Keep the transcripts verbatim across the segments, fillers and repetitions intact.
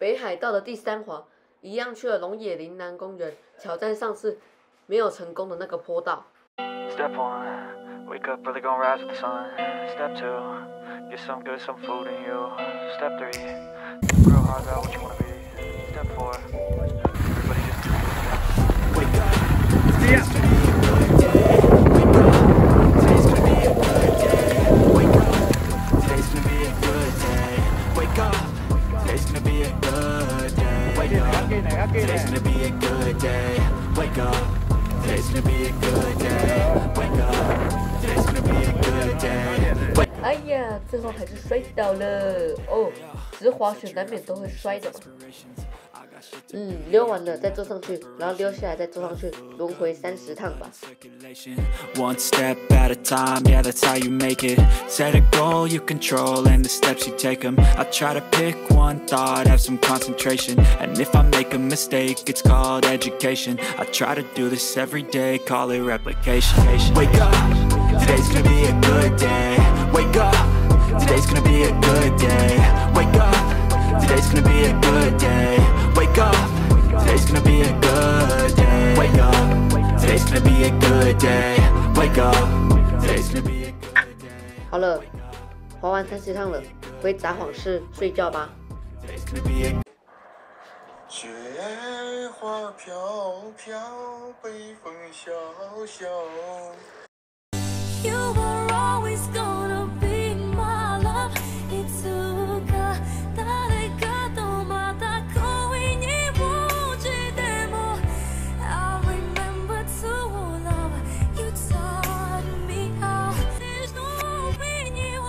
北海道的第三环，一样去了龙野林南公园，挑战上次没有成功的那个坡道。 Step one, wake up early, gonna rise with the sun. Step two, get some good, some food in you. Step three, grow hard about what you wanna be. Step four, everybody just do it. Wake up. Yeah. Today's gonna be a good day. Wake up. Today's gonna be a good day. Wake up. Today's gonna be a good day. Wake up. Today's gonna be a good day. Wake up. Today's gonna be a good day. Wake up. Today's gonna be a good day. 哎呀，最后还是摔倒了哦。只是滑雪难免都会摔的嘛。嗯，溜完了再坐上去，然后溜下来再坐上去，轮回三十趟吧。 One step at a time, yeah, that's how you make it. Set a goal you control and the steps you take them. I try to pick one thought, have some concentration. And if I make a mistake, it's called education. I try to do this every day, call it replication. Wake up, today's gonna be a good day. Wake up, today's gonna be a good day. Wake up, today's gonna be a good day. Wake up, today's gonna be a good day. Wake up, today's gonna be a good day. Wake up, today's gonna be a good day. 好了，滑完三十趟了，回札幌市睡觉吧。 雪花飘飘，北风萧萧。 You were always gonna be my love. I remember true love. You taught me how. There's no way you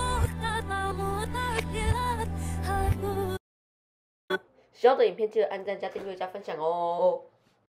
won't. 喜欢的影片记得按赞、加订阅、加分享哦。